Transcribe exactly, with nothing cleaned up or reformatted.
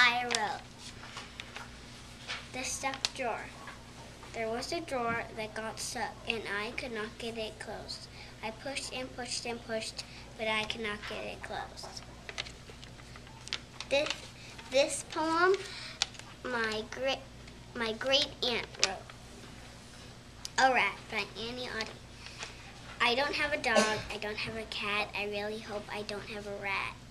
I wrote, the stuffed drawer. There was a drawer that got stuck, and I could not get it closed. I pushed and pushed and pushed, but I could not get it closed. This, this poem, my great, my great aunt wrote. A Rat by Annie Oddie. I don't have a dog, I don't have a cat, I really hope I don't have a rat.